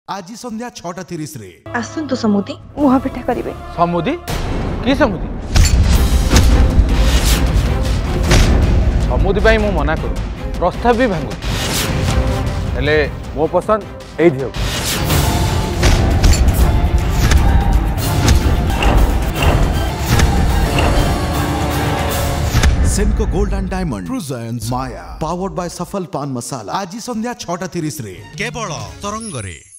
आज संध्या 6:30 रे आसंतु समुदी मुह पिठा करिवे। समुदी की समुदी समुदी पाई मु मना करू प्रस्ताव भी भांगु हेले मो पसंद एई दियो। Senco gold and diamond presents Maya powered by Safal pan मसाला आज संध्या 6:30 रे केवल तरंग रे।